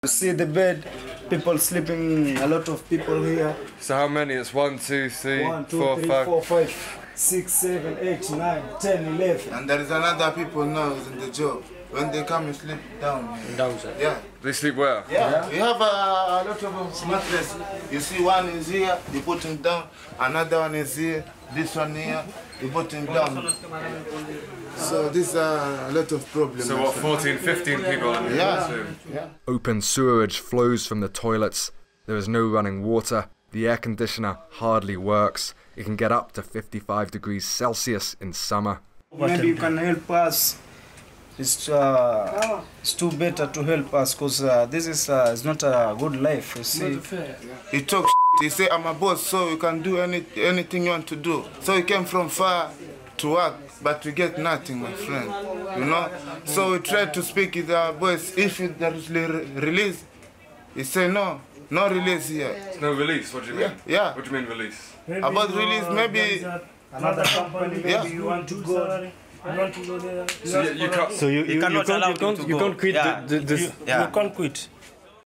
You see the bed, people sleeping, a lot of people here. So how many? It's 1, 2, 3, 1, 2, 4, 3, 5. 4, 5, 6, 7, 8, 9, 10, 11. And there is another people now who's in the job. When they come, you sleep down. Downside. Yeah. They sleep where? Yeah. We have a lot of mattresses. You see, one is here, you put him down. Another one is here. This one here, you put him down. So these are a lot of problems. So what, 14, 15 people in the room? Yeah. Open sewerage flows from the toilets. There is no running water. The air conditioner hardly works. It can get up to 55 degrees Celsius in summer. Maybe you can help us. It's too better to help us because this is not a good life, you see. He talks he say, I'm a boss, so you can do anything you want to do. So he came from far to work, but we get nothing, my friend, you know. So we try to speak with our boys. If there is release, he say no release here. No release, what do you mean? Yeah. What do you mean release? Maybe about release, maybe another company, maybe you want to go. So you can't. So you can't quit Yeah. this. You can't quit.